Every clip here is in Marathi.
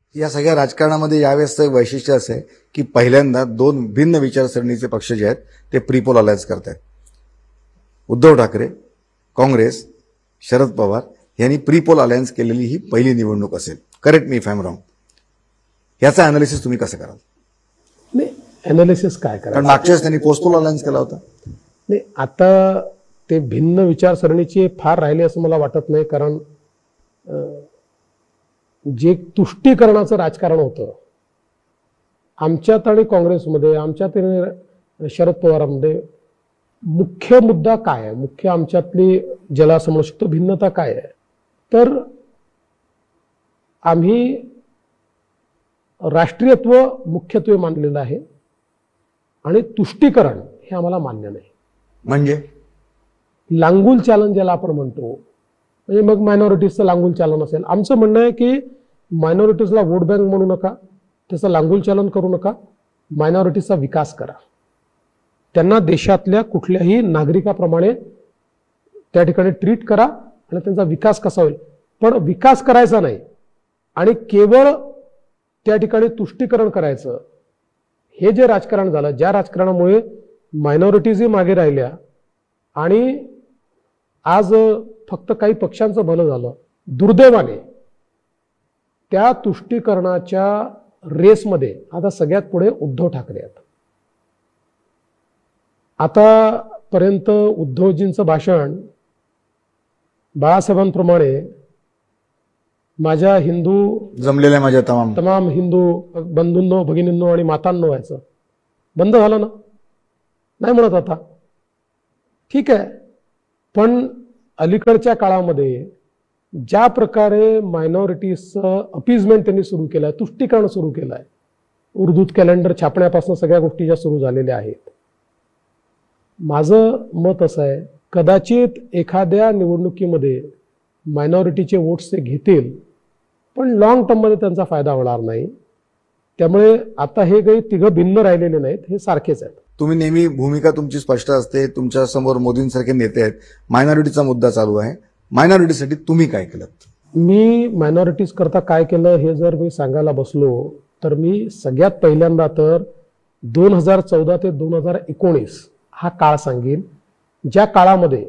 या सगळ्या राजकारणामध्ये यावेळेसचं वैशिष्ट्य असं आहे की पहिल्यांदा दोन भिन्न विचारसरणीचे पक्ष जे आहेत ते प्रीपोल अलायन्स करत आहेत. उद्धव ठाकरे, काँग्रेस, शरद पवार यांनी प्रीपोल अलायन्स केलेली ही पहिली निवडणूक असेल. Correct me if I am wrong. याचा अनालिसिस तुम्ही कसं कराल? नाही, अनालिसिस काय कराल? कारण मागच्या वेळेस त्यांनी पोस्टपोल अलायन्स केला होता. नाही, आता ते भिन्न विचारसरणीचे फार राहिले असं मला वाटत नाही. कारण जे तुष्टीकरणाचं राजकारण होतं आमच्यात आणि काँग्रेसमध्ये, आमच्यात आणि शरद पवारांमध्ये, मुख्य मुद्दा काय आहे, मुख्य आमच्यातली ज्याला असं म्हणू शकतो भिन्नता काय आहे, तर आम्ही राष्ट्रीयत्व मुख्यत्वे मानलेलं आहे आणि तुष्टीकरण हे आम्हाला मान्य नाही. म्हणजे लांगुल चालन ज्याला आपण म्हणतो, म्हणजे मग मायनॉरिटीजचं लांगुल चालन असेल. आमचं म्हणणं आहे की मायनॉरिटीजला वोट बँक म्हणू नका, त्याचं लांगुल चालन करू नका, मायनॉरिटीजचा विकास करा. त्यांना देशातल्या कुठल्याही नागरिकाप्रमाणे त्या ठिकाणी ट्रीट करा आणि त्यांचा विकास कसा होईल. पण विकास करायचा नाही आणि केवळ त्या ठिकाणी तुष्टीकरण करायचं, हे जे राजकारण झालं, ज्या राजकारणामुळे मायनॉरिटीजही मागे राहिल्या आणि आज फक्त काही पक्षांचं भलं झालं, दुर्दैवाने त्या तुष्टीकरणाच्या रेसमध्ये आता सगळ्यात पुढे उद्धव ठाकरे आहेत. आतापर्यंत उद्धवजींचं भाषण बाळासाहेबांप्रमाणे माझ्या हिंदू जमलेल्या माझ्या तमाम हिंदू बंधूंनो, भगिनींनो आणि मातांनो व्हायचं बंद झालं ना, नाही म्हणत आता. ठीक आहे, पण अलीकडच्या काळामध्ये ज्या प्रकारे मायनॉरिटीजचं अपीजमेंट त्यांनी सुरू केलं आहे, तुष्टीकरण सुरू केलं आहे, उर्दूत कॅलेंडर छापण्यापासून सगळ्या गोष्टी ज्या सुरू झालेल्या आहेत, माझं मत असं आहे कदाचित एखाद्या निवडणुकीमध्ये मायनॉरिटीचे वोट्स ते घेतील, पण लॉंग टर्ममध्ये त्यांचा फायदा होणार नाही. त्यामुळे आता हे काही तिघं भिन्न राहिलेले नाहीत, हे सारखेच आहेत. तुम्ही नेहमी भूमिका तुमची स्पष्ट असते. तुमच्या समोर मोदींसारखे नेते आहेत. मायनॉरिटीचा मुद्दा चालू आहे. मायनॉरिटीसाठी तुम्ही काय केलं? मी मायनॉरिटीज करता काय केलं हे जर मी सांगायला बसलो तर मी सगळ्यात पहिल्यांदा तर 2014 ते 2019 हा काळ सांगेन, ज्या काळामध्ये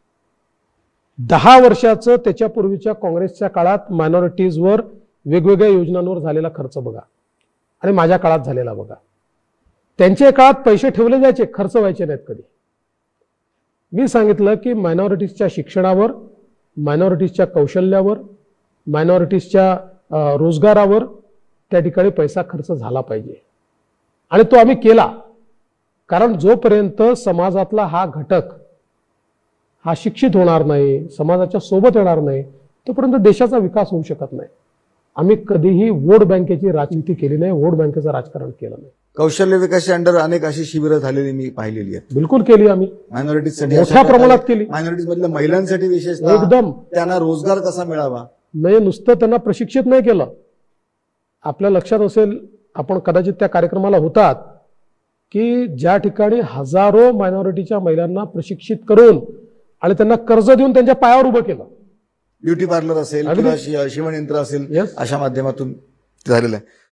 10 वर्षाचं त्याच्यापूर्वीच्या काँग्रेसच्या काळात मायनॉरिटीजवर वेगवेगळ्या योजनांवर झालेला खर्च बघा आणि माझ्या काळात झालेला बघा. त्यांच्या काळात पैसे ठेवले जायचे, खर्च व्हायचे नाहीत कधी. मी सांगितलं की मायनॉरिटीजच्या शिक्षणावर, मायनॉरिटीजच्या कौशल्यावर, मायनॉरिटीजच्या रोजगारावर त्या ठिकाणी पैसा खर्च झाला पाहिजे आणि तो आम्ही केला. कारण जोपर्यंत समाजातला हा घटक हा शिक्षित होणार नाही, समाजाच्या सोबत येणार नाही, तोपर्यंत देशाचा विकास होऊ शकत नाही. आम्ही कधीही वोट बँकेची राजनीती केली नाही, वोट बँकेचं राजकारण केलं नाही. कौशल्य विकासाच्या अंडर अनेक अशी शिबिरं झालेली मी पाहिलेली आहेत. बिलकुल केली आम्ही, मायनॉरिटीजसाठी मोठ्या प्रमाणात केली. मायनॉरिटीज मधल्या महिलांसाठी विशेषतः एकदम त्यांना रोजगार कसा मिळावा, नाही नुसतं त्यांना प्रशिक्षित नाही केलं. आपल्या लक्षात असेल, आपण कदाचित त्या कार्यक्रमाला होतात, की ज्या ठिकाणी हजारो मायनॉरिटीच्या महिलांना प्रशिक्षित करून आणि त्यांना कर्ज देऊन त्यांच्या पायावर उभं केलं. ब्युटी पार्लर असेल किंवा शिवणयंत्र असेल, अशा माध्यमातून झालेलं आहे.